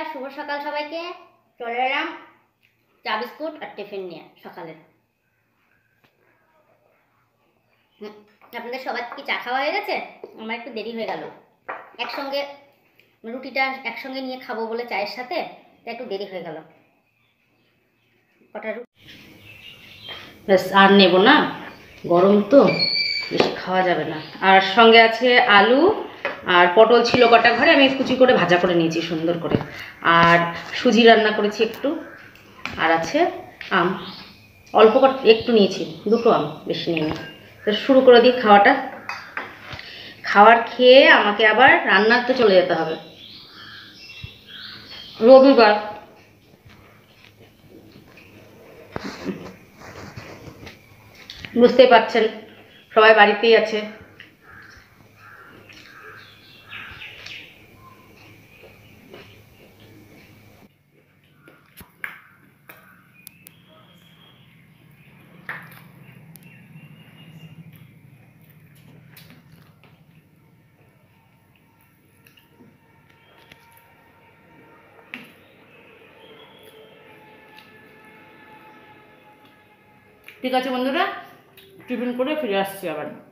শুভ সকাল সবাইকে। চলে এলাম চা বিস্কুট আর টিফিন নিয়ে সকালে। আপনাদের সবার কি চা খাওয়া হয়ে গেছে? আমার একটু দেরি হয়ে গেল, একসঙ্গে রুটিটা একসঙ্গে নিয়ে খাবো বলে চায়ের সাথে, তাই একটু দেরি হয়ে গেল। কটা ব্যাস, আর নেব না, গরম তো বেশি খাওয়া যাবে না। আর সঙ্গে আছে আলু আর পটল ছিল কটা ঘরে, আমি কুচি করে ভাজা করে নিয়েছি সুন্দর করে। আর সুজি রান্না করেছি একটু, আর আছে আম, অল্প একটু নিয়েছি, দুটো আম, বেশি নিইনি। তো শুরু করে দিই খাওয়াটা। খাবার খেয়ে আমাকে আবার রান্নাতে চলে যেতে হবে। রবিবার, বুঝতেই পারছেন সবাই বাড়িতেই আছে। ঠিক আছে বন্ধুরা, টিফিন করে ফিরে আসছি আবার।